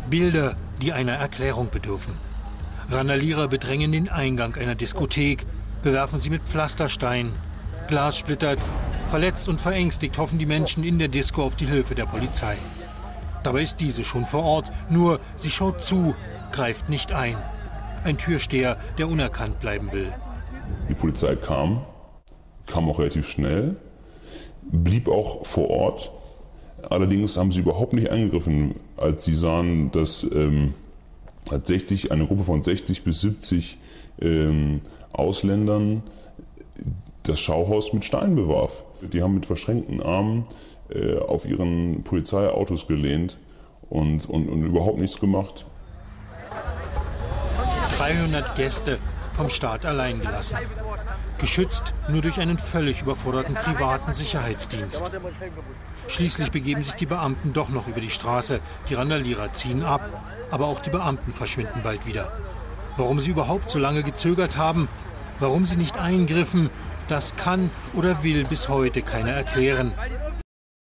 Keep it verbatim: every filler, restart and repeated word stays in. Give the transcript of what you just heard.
Bilder, die einer Erklärung bedürfen. Randalierer bedrängen den Eingang einer Diskothek, bewerfen sie mit Pflastersteinen. Glas splittert. Verletzt und verängstigt hoffen die Menschen in der Disco auf die Hilfe der Polizei. Dabei ist diese schon vor Ort, nur sie schaut zu, greift nicht ein. Ein Türsteher, der unerkannt bleiben will. Die Polizei kam, kam auch relativ schnell, blieb auch vor Ort. Allerdings haben sie überhaupt nicht eingegriffen, als sie sahen, dass ähm, sechzig, eine Gruppe von sechzig bis siebzig ähm, Ausländern das Schauhaus mit Steinen bewarf. Die haben mit verschränkten Armen äh, auf ihren Polizeiautos gelehnt und, und, und überhaupt nichts gemacht. dreihundert Gäste vom Staat allein gelassen. Geschützt nur durch einen völlig überforderten privaten Sicherheitsdienst. Schließlich begeben sich die Beamten doch noch über die Straße. Die Randalierer ziehen ab, aber auch die Beamten verschwinden bald wieder. Warum sie überhaupt so lange gezögert haben, warum sie nicht eingriffen, das kann oder will bis heute keiner erklären.